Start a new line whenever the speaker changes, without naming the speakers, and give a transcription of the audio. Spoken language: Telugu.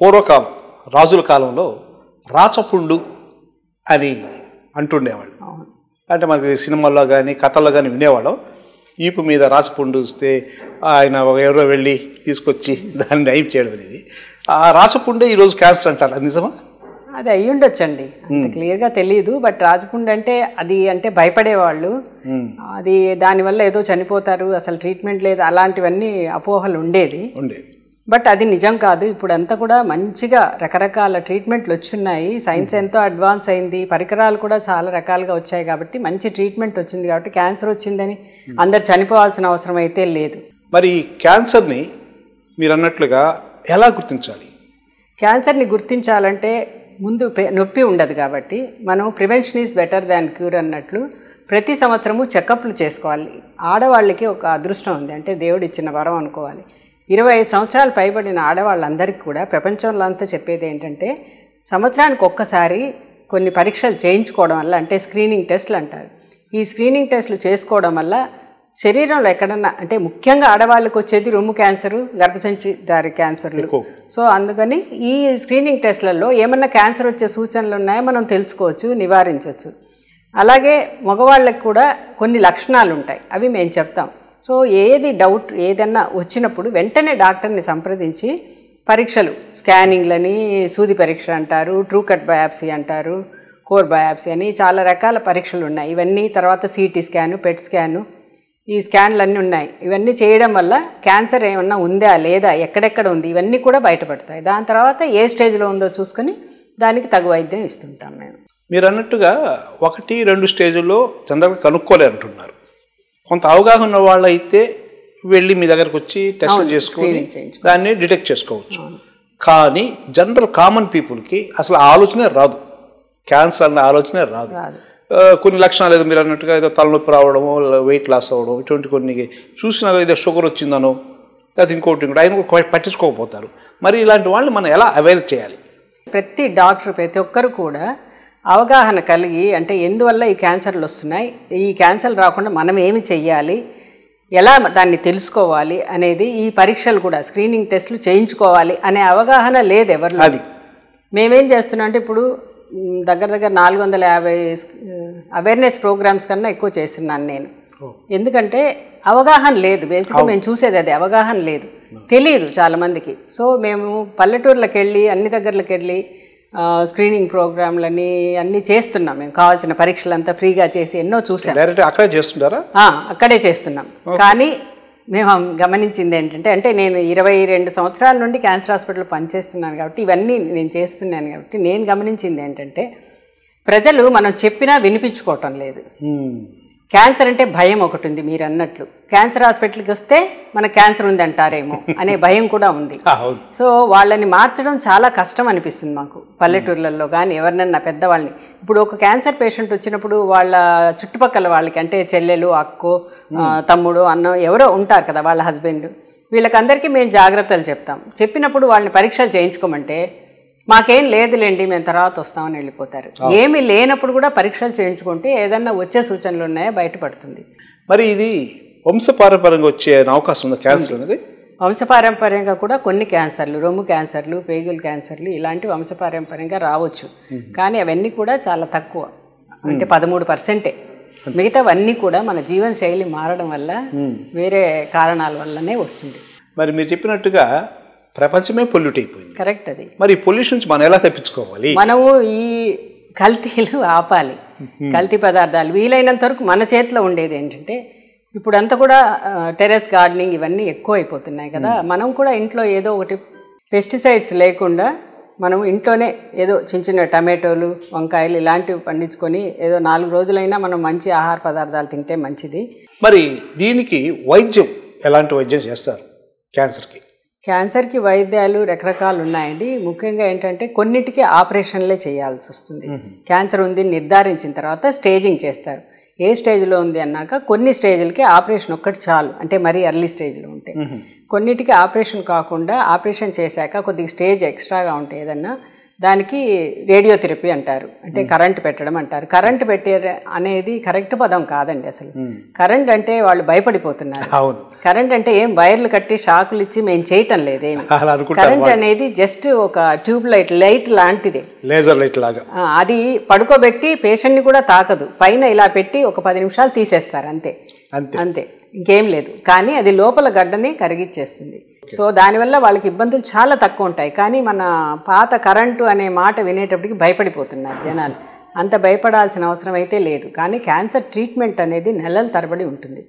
పూర్వకాలం రాజుల కాలంలో రాచపుండు అని అంటుండేవాళ్ళు. అంటే మనకి సినిమాల్లో కానీ కథల్లో కానీ వినేవాళ్ళం. ఈపు మీద రాచపుండు వస్తే ఆయన ఎవరో వెళ్ళి తీసుకొచ్చి దాన్ని నయం చేయడం అనేది. ఆ రాచపుండే ఈరోజు క్యాన్సర్ అంటారు, అది నిజమా?
అది అయ్యి ఉండొచ్చండి, అంత క్లియర్గా తెలియదు. బట్ రాజపుండు అంటే అది అంటే భయపడేవాళ్ళు, అది దానివల్ల ఏదో చనిపోతారు, అసలు ట్రీట్మెంట్ లేదు, అలాంటివన్నీ అపోహలు ఉండేది. బట్ అది నిజం కాదు. ఇప్పుడు అంతా కూడా మంచిగా రకరకాల ట్రీట్మెంట్లు వచ్చున్నాయి. సైన్స్ ఎంతో అడ్వాన్స్ అయింది, పరికరాలు కూడా చాలా రకాలుగా వచ్చాయి. కాబట్టి మంచి ట్రీట్మెంట్ వచ్చింది, కాబట్టి క్యాన్సర్ వచ్చిందని అందరు చనిపోవాల్సిన అవసరం అయితే లేదు.
మరి క్యాన్సర్ని మీరు అన్నట్లుగా ఎలా గుర్తించాలి?
క్యాన్సర్ని గుర్తించాలంటే ముందు నొప్పి ఉండదు, కాబట్టి మనం prevention is better than cure అన్నట్లు ప్రతి సంవత్సరము చెకప్లు చేసుకోవాలి. ఆడవాళ్ళకి ఒక అదృష్టం ఉంది, అంటే దేవుడు ఇచ్చిన వరం అనుకోవాలి. 25 సంవత్సరాలు పైబడిన ఆడవాళ్ళందరికీ కూడా ప్రపంచంలో అంతా చెప్పేది ఏంటంటే సంవత్సరానికి ఒక్కసారి కొన్ని పరీక్షలు చేయించుకోవడం వల్ల, అంటే స్క్రీనింగ్ టెస్ట్లు అంటారు, ఈ స్క్రీనింగ్ టెస్టులు చేసుకోవడం వల్ల శరీరంలో ఎక్కడన్నా, అంటే ముఖ్యంగా ఆడవాళ్ళకి వచ్చేది రొమ్ము క్యాన్సరు, గర్భసంచి దారి క్యాన్సర్లు. సో అందుకని ఈ స్క్రీనింగ్ టెస్ట్లలో ఏమన్నా క్యాన్సర్ వచ్చే సూచనలు ఉన్నాయో మనం తెలుసుకోవచ్చు, నివారించవచ్చు. అలాగే మగవాళ్ళకి కూడా కొన్ని లక్షణాలు ఉంటాయి, అవి మేము చెప్తాం. సో ఏది డౌట్ ఏదన్నా వచ్చినప్పుడు వెంటనే డాక్టర్ని సంప్రదించి పరీక్షలు, స్కానింగ్లని, సూది పరీక్ష అంటారు, ట్రూ కట్ బయాప్సీ అంటారు, కోర్ బయాప్సీ అని చాలా రకాల పరీక్షలు ఉన్నాయి. ఇవన్నీ తర్వాత సిటీ స్కాను, పెట్ స్కాను, ఈ స్కాన్లు అన్నీ ఉన్నాయి. ఇవన్నీ చేయడం వల్ల క్యాన్సర్ ఏమన్నా ఉందా లేదా, ఎక్కడెక్కడ ఉంది, ఇవన్నీ కూడా బయటపడతాయి. దాని తర్వాత ఏ స్టేజ్లో ఉందో చూసుకొని దానికి తగు వైద్యం ఇస్తుంటాం మేము.
మీరు అన్నట్టుగా 1-2 స్టేజ్లో జనరల్గా కనుక్కోలే అంటున్నారు. కొంత అవగాహన ఉన్న వాళ్ళు అయితే వెళ్ళి మీ దగ్గరకు వచ్చి టెస్ట్ చేసుకొని దాన్ని డిటెక్ట్ చేసుకోవచ్చు. కానీ జనరల్ కామన్ పీపుల్కి అసలు ఆలోచనే రాదు, క్యాన్సర్ అన్న ఆలోచనే రాదు. కొన్ని లక్షణాలు ఏదో మీరు అన్నట్టుగా ఏదో తలనొప్పి రావడము, వెయిట్ లాస్ అవ్వడం, ఇటువంటి కొన్ని చూసినా ఏదో షుగర్ వచ్చిందనో లేకపోతే ఇంకోటి ఆయన పట్టించుకోకపోతారు. మరి ఇలాంటి వాళ్ళని మనం ఎలా అవేర్ చేయాలి?
ప్రతి డాక్టర్, ప్రతి ఒక్కరు కూడా అవగాహన కలిగి, అంటే ఎందువల్ల ఈ క్యాన్సర్లు వస్తున్నాయి, ఈ క్యాన్సర్ రాకుండా మనం ఏమి చెయ్యాలి, ఎలా దాన్ని తెలుసుకోవాలి అనేది, ఈ పరీక్షలు కూడా స్క్రీనింగ్ టెస్టులు చేయించుకోవాలి అనే అవగాహన లేదు ఎవరిలో.
అది
మేమేం చేస్తున్నాం అంటే ఇప్పుడు దగ్గర 450 అవేర్నెస్ ప్రోగ్రామ్స్ కన్నా ఎక్కువ చేస్తున్నాను నేను. ఎందుకంటే అవగాహన లేదు, బేసిక్గా మేము చూసేది అది, అవగాహన లేదు, తెలియదు చాలామందికి. సో మేము పల్లెటూర్లకు వెళ్ళి అన్ని దగ్గరలకు వెళ్ళి స్క్రీనింగ్ ప్రోగ్రాంలని అన్నీ చేస్తున్నాం. మేము కావాల్సిన పరీక్షలంతా ఫ్రీగా చేసి ఎన్నో చూసాం.
అక్కడే చేస్తుంటారా?
అక్కడే చేస్తున్నాం. కానీ మేము గమనించింది ఏంటంటే, అంటే నేను 22 సంవత్సరాల నుండి క్యాన్సర్ హాస్పిటల్ పనిచేస్తున్నాను కాబట్టి ఇవన్నీ నేను చేస్తున్నాను కాబట్టి నేను గమనించింది ఏంటంటే ప్రజలు మనం చెప్పినా వినిపించుకోవటం లేదు. క్యాన్సర్ అంటే భయం ఒకటి ఉంది, మీరు అన్నట్లు క్యాన్సర్ హాస్పిటల్కి వస్తే మనకు క్యాన్సర్ ఉంది అంటారేమో అనే భయం కూడా ఉంది. సో వాళ్ళని మార్చడం చాలా కష్టం అనిపిస్తుంది మాకు పల్లెటూర్లలో. కానీ ఎవరినన్నా పెద్దవాళ్ళని, ఇప్పుడు ఒక క్యాన్సర్ పేషెంట్ వచ్చినప్పుడు వాళ్ళ చుట్టుపక్కల వాళ్ళకి, అంటే చెల్లెలు, అక్కో, తమ్ముడు, అన్న ఎవరో ఉంటారు కదా, వాళ్ళ హస్బెండ్, వీళ్ళకందరికీ మేము జాగ్రత్తలు చెప్తాం. చెప్పినప్పుడు వాళ్ళని పరీక్షలు చేయించుకోమంటే మాకేం లేదులేండి మేము తర్వాత వస్తామని వెళ్ళిపోతారు. ఏమీ లేనప్పుడు కూడా పరీక్షలు చేయించుకుంటే ఏదన్నా వచ్చే సూచనలు ఉన్నాయో బయటపడుతుంది.
మరి ఇది వంశపారంపర్యంగా వచ్చే అవకాశం ఉంది క్యాన్సర్ అనేది?
వంశపారంపర్యంగా కూడా కొన్ని క్యాన్సర్లు, రొమ్ము క్యాన్సర్లు, పేగుల క్యాన్సర్లు ఇలాంటి వంశపారంపర్యంగా రావచ్చు. కానీ అవన్నీ కూడా చాలా తక్కువ, అంటే 13%. మిగతావన్నీ కూడా మన జీవన శైలి మారడం వల్ల, వేరే కారణాల వల్లనే వస్తుంది.
మరి మీరు చెప్పినట్టుగా ప్రపంచమే పొల్యూట్ అయిపోయింది.
కరెక్ట్. అది
మరి పొల్యూషన్ నుంచి మనం ఎలా తప్పించుకోవాలి?
మనము ఈ కల్తీలు ఆపాలి. కల్తీ పదార్థాలు వీలైనంత వరకు మన చేతిలో ఉండేది ఏంటంటే, ఇప్పుడంతా కూడా టెర్రస్ గార్డెనింగ్ ఇవన్నీ ఎక్కువ అయిపోతున్నాయి కదా. మనం కూడా ఇంట్లో ఏదో ఒకటి పెస్టిసైడ్స్ లేకుండా మనం ఇంట్లోనే ఏదో చిన్న టమాటోలు, వంకాయలు ఇలాంటివి పండించుకొని ఏదో 4 రోజులైనా మనం మంచి ఆహార పదార్థాలు తింటే మంచిది.
మరి దీనికి వైద్యం ఎలాంటి వైద్యం చేస్తారు క్యాన్సర్కి?
క్యాన్సర్కి వైద్యాలు రకరకాలు ఉన్నాయండి. ముఖ్యంగా ఏంటంటే కొన్నిటికి ఆపరేషన్లే చేయాల్సి వస్తుంది. క్యాన్సర్ ఉంది నిర్ధారించిన తర్వాత స్టేజింగ్ చేస్తారు. ఏ స్టేజ్లో ఉంది అన్నాక కొన్ని స్టేజ్లకి ఆపరేషన్ ఒక్కటి చాలు, అంటే మరీ ఎర్లీ స్టేజ్లో ఉంటే. కొన్నిటికి ఆపరేషన్ కాకుండా ఆపరేషన్ చేశాక కొద్దిగా స్టేజ్ ఎక్స్ట్రాగా ఉంటే ఏదన్నా దానికి రేడియోథెరపీ అంటారు, అంటే కరెంట్ పెట్టడం అంటారు. కరెంట్ పెట్టే అనేది కరెక్ట్ పదం కాదండి అసలు. కరెంట్ అంటే వాళ్ళు భయపడిపోతున్నారు. కరెంట్ అంటే ఏం వైర్లు కట్టి షాకులు ఇచ్చి మేము చేయటం లేదేమి. కరెంట్ అనేది జస్ట్ ఒక ట్యూబ్ లైట్ లాంటిదే,
లేజర్ లైట్ లాగా.
అది పడుకోబెట్టి పేషెంట్ని కూడా తాకదు, పైన ఇలా పెట్టి ఒక 10 నిమిషాలు తీసేస్తారు అంతే, అంతే, ఇంకేం లేదు. కానీ అది లోపల గడ్డని కరిగిచ్చేస్తుంది. సో దానివల్ల వాళ్ళకి ఇబ్బందులు చాలా తక్కువ ఉంటాయి. కానీ మన పాత కరెంటు అనే మాట వినేటప్పటికి భయపడిపోతున్నారు జనాలు. అంత భయపడాల్సిన అవసరం అయితే లేదు. కానీ క్యాన్సర్ ట్రీట్మెంట్ అనేది నెలల తరబడి ఉంటుంది.